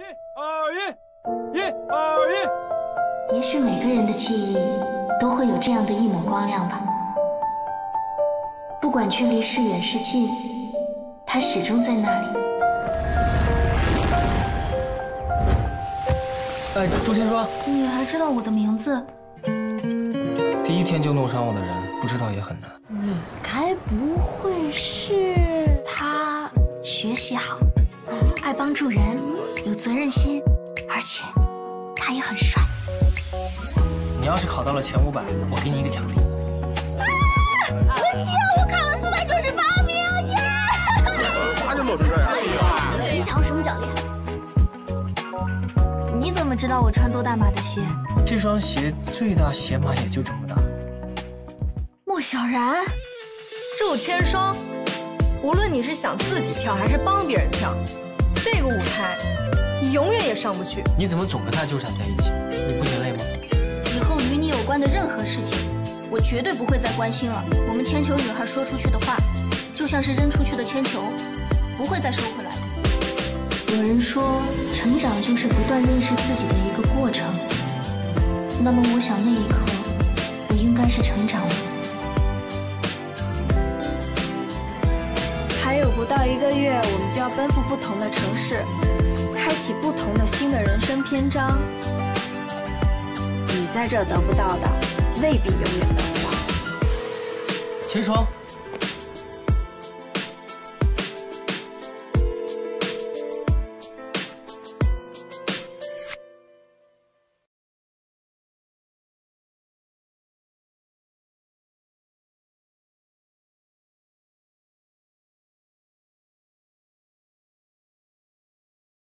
也许每个人的记忆都会有这样的一抹光亮吧，不管距离是远是近，它始终在那里。 朱千霜， 你还知道我的名字？ 第一天就弄伤我的人，不知道也很难。 你该不会是他学习好，爱帮助人，有责任心，而且他也很帅。 你要是考到了前500，我给你一个奖励。 文姬，我考了498名，耶！ 咋就露出这样？ 你想要什么奖励？你怎么知道我穿多大码的鞋？ 这双鞋最大鞋码也就这么大。 莫小然， 祝千霜，无论你是想自己跳还是帮别人跳，这个舞台你永远也上不去。 你怎么总跟他纠缠在一起？你不嫌累吗？ 以后与你有关的任何事情，我绝对不会再关心了。我们铅球女孩说出去的话，就像是扔出去的铅球，不会再收回来了。有人说，成长就是不断认识自己的一个过程。那么，我想那一刻，我应该是成长了。 还有不到1个月，我们就要奔赴不同的城市，开启不同的新的人生篇章。你在这得不到的，未必永远得不到。 秦霜。